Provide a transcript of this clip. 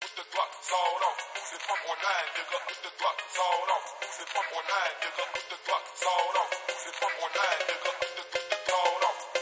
with the Glock sawed off. Who's it pump on 9, nigga, with the Glock sawed off. Who's it pump on 9, nigga, with the Glock sawed off. Who's it pump on 9, nigga, with the sawed off.